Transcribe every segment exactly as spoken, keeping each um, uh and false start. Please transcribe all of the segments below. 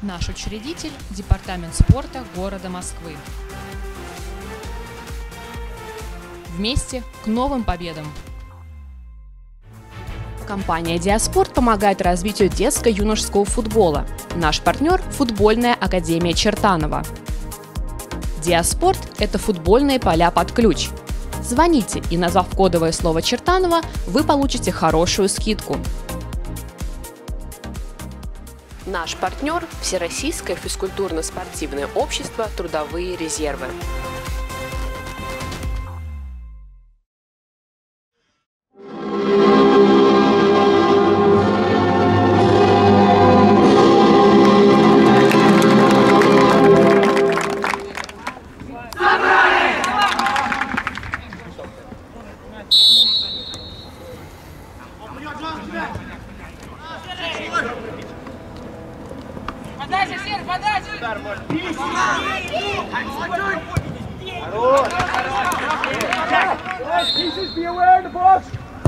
Наш учредитель – Департамент спорта города Москвы. Вместе к новым победам! Компания «Диаспорт» помогает развитию детско-юношеского футбола. Наш партнер – футбольная академия Чертанова. «Диаспорт» – это футбольные поля под ключ. Звоните, и назвав кодовое слово «Чертанова», вы получите хорошую скидку. Наш партнер – Всероссийское физкультурно-спортивное общество «Трудовые резервы». Подача, Сер, подача! Be aware of the box!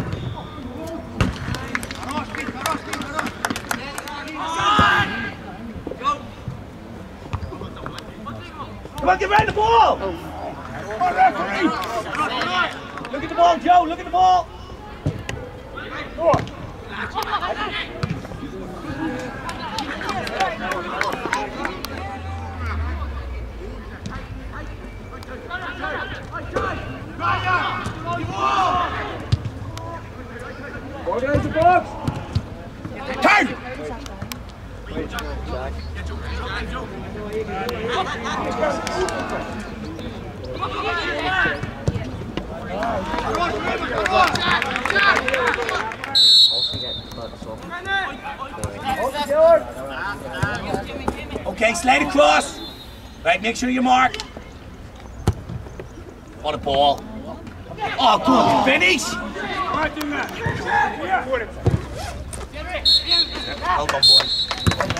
Come on, get around the ball! Come on, referee! Look at the ball, Joe, look at the ball! Go on. Organize the box! Turn! Okay, slide across. Right, make sure you mark. On the ball. Oh, good. Finish. Right in there. Hold on, boys.